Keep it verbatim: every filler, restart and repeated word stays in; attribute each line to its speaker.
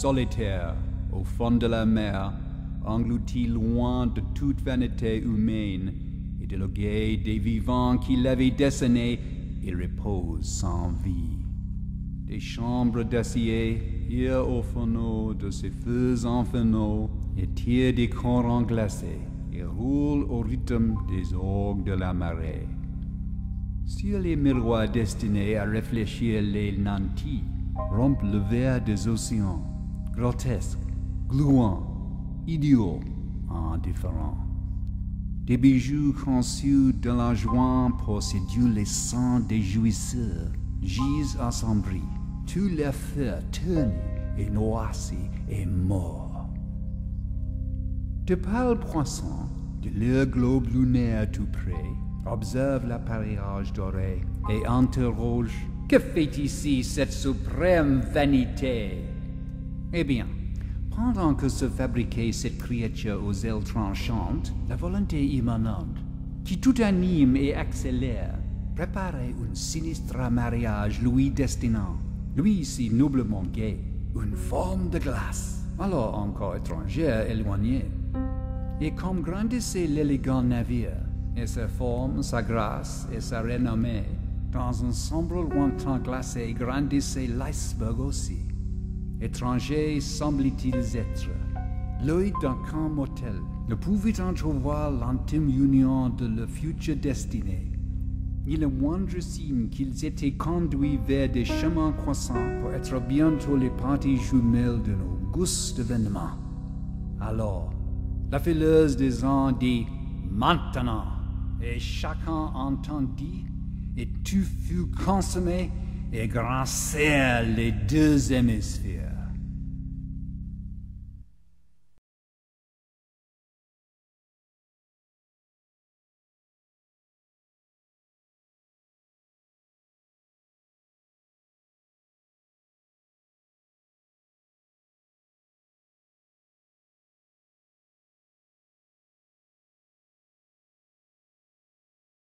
Speaker 1: solitaire, au fond de la mer, englouti loin de toute vanité humaine, et de l'orgueil des vivants qui l'avaient dessiné, il repose sans vie. Des chambres d'acier, hier aux fourneaux de ces feux infernaux, Etirent des courants glacés, et roulent au rythme des orgues de la marée. Sur les miroirs destinés à réfléchir les nantis, rompent le verre des océans, grotesques, gluants, idiots, indifférents. Des bijoux conçus de la joie pour séduire les sangs des jouisseurs, gisent assombris, tous les feux ternus et noircis et morts. De pâles poissons, de leur globe lunaire tout près, observent l'appareillage doré et interrogent « Que fait ici cette suprême vanité ?» Eh bien, pendant que se fabriquait cette créature aux ailes tranchantes, la volonté immanente, qui tout anime et accélère, préparait un sinistre mariage lui destinant, lui si noblement gai, une forme de glace, alors encore étrangère, éloignée. Et comme grandissait l'élégant navire, et sa forme, sa grâce et sa renommée, dans un sombre lointain glacé grandissait l'iceberg aussi. Étrangers semblent-ils être, l'œil d'un camp mortel ne pouvait entrevoir l'intime union de leur future destinée, ni le moindre signe qu'ils étaient conduits vers des chemins croissants pour être bientôt les parties jumelles d'un auguste événement. Alors, la fileuse des ans dit « Maintenant !» et chacun entendit, et tout fut consommé et grincèrent les deux hémisphères.